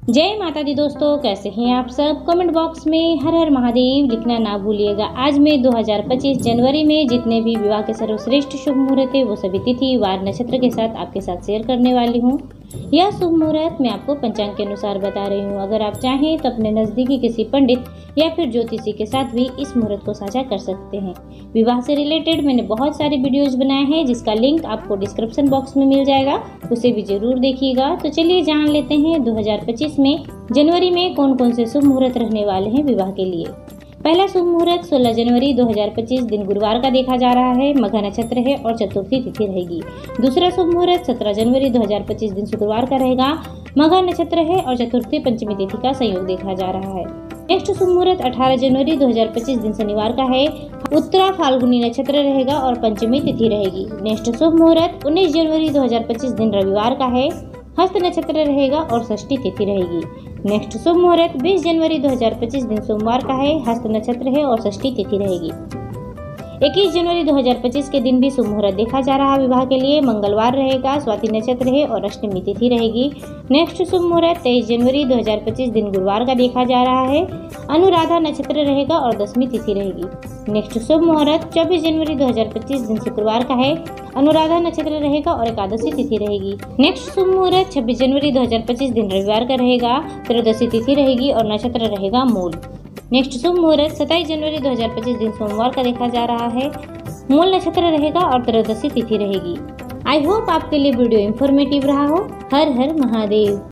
जय माता दी दोस्तों, कैसे हैं आप सब। कमेंट बॉक्स में हर हर महादेव लिखना ना भूलिएगा। आज मैं 2025 जनवरी में जितने भी विवाह के सर्वश्रेष्ठ शुभ मुहूर्त है वो सभी तिथि वार नक्षत्र के साथ आपके साथ शेयर करने वाली हूँ। यह शुभ मुहूर्त मैं आपको पंचांग के अनुसार बता रही हूँ। अगर आप चाहें तो अपने नजदीकी किसी पंडित या फिर ज्योतिषी के साथ भी इस मुहूर्त को साझा कर सकते हैं। विवाह से रिलेटेड मैंने बहुत सारे वीडियोज बनाए हैं जिसका लिंक आपको डिस्क्रिप्शन बॉक्स में मिल जाएगा, उसे भी जरूर देखिएगा। तो चलिए जान लेते हैं 2025 में जनवरी में कौन कौन से शुभ मुहूर्त रहने वाले हैं विवाह के लिए। पहला शुभ मुहूर्त 16 जनवरी 2025 दिन गुरुवार का देखा जा रहा है। मघा नक्षत्र है और चतुर्थी तिथि रहेगी। दूसरा शुभ मुहूर्त 17 जनवरी 2025 दिन शुक्रवार का रहेगा। मघा नक्षत्र है और चतुर्थी पंचमी तिथि का संयोग देखा जा रहा है। नेक्स्ट शुभ मुहूर्त 18 जनवरी 2025 दिन शनिवार का है। उत्तरा फाल्गुनी नक्षत्र रहेगा और पंचमी तिथि रहेगी। नेक्स्ट शुभ मुहूर्त 19 जनवरी 2025 दिन रविवार का है। हस्त नक्षत्र रहेगा और षष्ठी तिथि रहेगी। नेक्स्ट शुभ मुहूर्त 20 जनवरी 2025 दिन सोमवार का है। हस्त नक्षत्र है और षष्ठी तिथि रहेगी। 21 जनवरी 2025 के दिन भी शुभ मुहूर्त देखा जा रहा है विवाह के लिए। मंगलवार रहेगा, स्वाति नक्षत्र है और अष्टमी तिथि रहेगी। नेक्स्ट शुभ मुहूर्त 23 जनवरी 2025 दिन गुरुवार का देखा जा रहा है। अनुराधा नक्षत्र रहेगा और दशमी तिथि रहेगी। नेक्स्ट शुभ मुहूर्त 24 जनवरी 2025 दिन शुक्रवार का है। अनुराधा नक्षत्र रहेगा और एकादशी तिथि रहेगी। नेक्स्ट शुभ मुहूर्त 26 जनवरी 2025 दिन रविवार का रहेगा। त्रयोदशी तिथि रहेगी और नक्षत्र रहेगा मूल। नेक्स्ट शुभ मुहूर्त 27 जनवरी 2025 दिन सोमवार का देखा जा रहा है। मूल नक्षत्र रहेगा और त्रयोदशी तिथि रहेगी। आई होप आपके लिए वीडियो इंफॉर्मेटिव रहा हो। हर हर महादेव।